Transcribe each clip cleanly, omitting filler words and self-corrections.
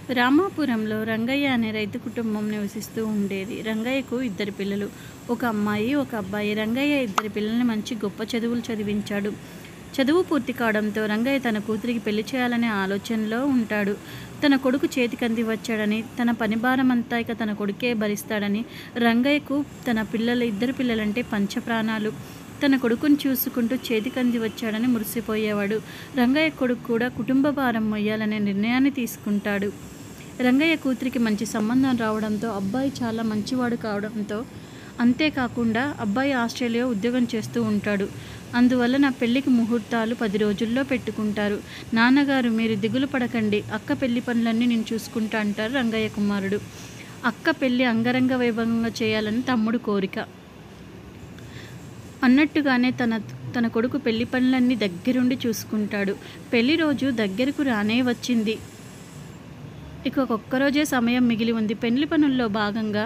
రామాపురంలో రంగయ్య అనే రైతు కుటుంబం నివసిస్తూ ఉండేది. రంగయ్యకు 2 పిల్లలు, ఒక అమ్మాయి, ఒక అబ్బాయి. రంగయ్య 2 పిల్లల్ని మంచి గొప్ప చదువులు చదివించాడు. చదువు పూర్తి కావడంతో రంగయ్య తన కూతురికి పెళ్లి చేయాలనే ఆలోచనలో ఉంటాడు. తన కొడుకు చేతికంది వచ్చాడని, తన పనిభారమంతా ఇక తన కొడుకే భరిస్తాడని రంగయ్యకు తన 2 పిల్లలంటే పంచప్రాణాలు. తన కొడుకుని చూసుకుంటూ చేతికంది వచ్చాడని మురిసిపోయేవాడు. రంగయ్య కొడుకు కూడా కుటుంబ భారం మొయ్యాలనే నిర్ణయాన్ని తీసుకుంటాడు. రంగయ్య కూతురికి మంచి సంబంధం రావడంతో, అబ్బాయి చాలా మంచివాడు కావడంతో, అంతేకాకుండా అబ్బాయి ఆస్ట్రేలియా ఉద్యోగం చేస్తూ ఉంటాడు. అందువలన పెళ్లికి ముహూర్తాలు 10 రోజుల్లో పెట్టుకుంటారు. నాన్నగారు, మీరు దిగులు పడకండి, అక్క పెళ్లి పనులన్నీ నేను చూసుకుంటా అంటారు రంగయ్య కుమారుడు. అక్క పెళ్లి అంగరంగ వైభవంగా చేయాలని తమ్ముడు కోరిక. అన్నట్టుగానే తన కొడుకు పెళ్లి పనులన్నీ దగ్గరుండి చూసుకుంటాడు. పెళ్లి రోజు దగ్గరకు రానే వచ్చింది. ఇక ఒక్కరోజే సమయం మిగిలి ఉంది. పెళ్లి పనుల్లో భాగంగా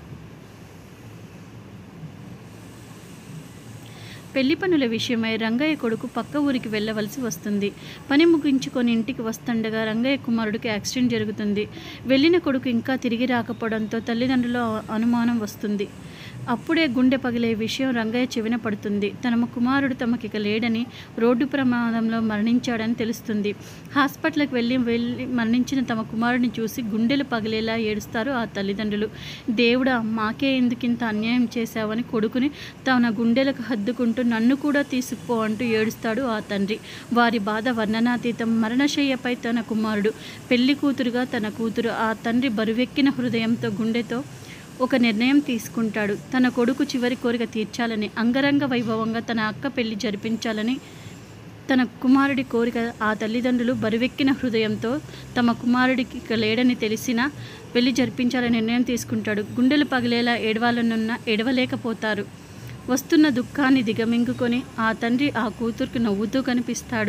పెళ్లి పనుల విషయమై రంగయ్య కొడుకు పక్క ఊరికి వెళ్ళవలసి వస్తుంది. పని ముగించుకొని ఇంటికి వస్తుండగా రంగయ్య కుమారుడికి యాక్సిడెంట్ జరుగుతుంది. వెళ్ళిన కొడుకు ఇంకా తిరిగి రాకపోవడంతో తల్లిదండ్రుల అనుమానం వస్తుంది. అప్పుడే గుండె పగిలే విషయం రంగయ్య చెవిన పడుతుంది. తమ కుమారుడు తమకిక లేడని, రోడ్డు ప్రమాదంలో మరణించాడని తెలుస్తుంది. హాస్పిటల్కి వెళ్ళి మరణించిన తమ కుమారుడిని చూసి గుండెలు పగిలేలా ఏడుస్తారు ఆ తల్లిదండ్రులు. దేవుడా, మాకే ఎందుకింత అన్యాయం చేశావని కొడుకుని తన గుండెలకు హద్దుకుంటూ నన్ను కూడా తీసుకుపో అంటూ ఏడుస్తాడు ఆ తండ్రి. వారి బాధ వర్ణనాతీతం. మరణశయ్యపై తన కుమారుడు, పెళ్లి కూతురుగా తన కూతురు. ఆ తండ్రి బరువెక్కిన హృదయంతో, గుండెతో ఒక నిర్ణయం తీసుకుంటాడు. తన కొడుకు చివరి కోరిక తీర్చాలని, అంగరంగ వైభవంగా తన అక్క పెళ్లి జరిపించాలని తన కుమారుడి కోరిక. ఆ తల్లిదండ్రులు బరువెక్కిన హృదయంతో తమ కుమారుడికి ఇక లేడని తెలిసినా పెళ్లి జరిపించాలని నిర్ణయం తీసుకుంటాడు. గుండెలు పగిలేలా ఏడవాలనున్నా ఏడవలేకపోతారు. వస్తున్న దుఃఖాన్ని దిగమింగుకొని ఆ తండ్రి ఆ కూతురికి నవ్వుతూ కనిపిస్తాడు.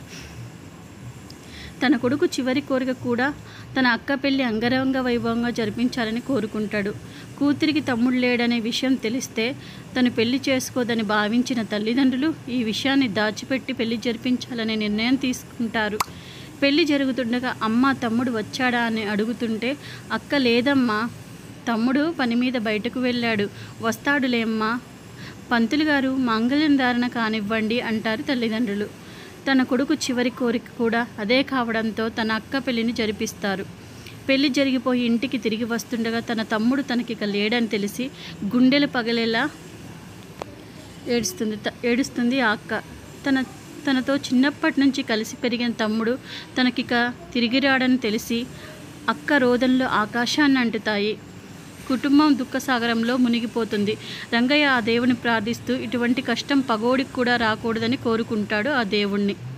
తన కొడుకు చివరి కోరిక కూడా తన అక్క పెళ్లి అంగరంగ వైభవంగా జరిపించాలని కోరుకుంటాడు. కూతురికి తమ్ముడు లేడనే విషయం తెలిస్తే తను పెళ్లి చేసుకోదని భావించిన తల్లిదండ్రులు ఈ విషయాన్ని దాచిపెట్టి పెళ్లి జరిపించాలనే నిర్ణయం తీసుకుంటారు. పెళ్లి జరుగుతుండగా అమ్మ, తమ్ముడు వచ్చాడా అని అడుగుతుంటే, అక్క లేదమ్మా, తమ్ముడు పని మీద బయటకు వెళ్ళాడు, వస్తాడులేమ్మా, పంతులు గారు మాంగళ్యం ధారణ కానివ్వండి అంటారు తల్లిదండ్రులు. తన కొడుకు చివరి కోరిక కూడా అదే కావడంతో తన అక్క పెళ్లిని జరిపిస్తారు. పెళ్లి జరిగిపోయి ఇంటికి తిరిగి వస్తుండగా తన తమ్ముడు తనకిక లేడని తెలిసి గుండెలు పగలేలా ఏడుస్తుంది ఆ అక్క. తనతో చిన్నప్పటి నుంచి కలిసి పెరిగిన తమ్ముడు తనకిక తిరిగి రాడని తెలిసి అక్క రోదనలో ఆకాశాన్ని అంటుతాయి. కుటుంబం దుఃఖసాగరంలో మునిగిపోతుంది. రంగయ్య ఆ దేవుని ప్రార్థిస్తూ ఇటువంటి కష్టం పగోడికి కూడా రాకూడదని కోరుకుంటాడు ఆ దేవుణ్ణి.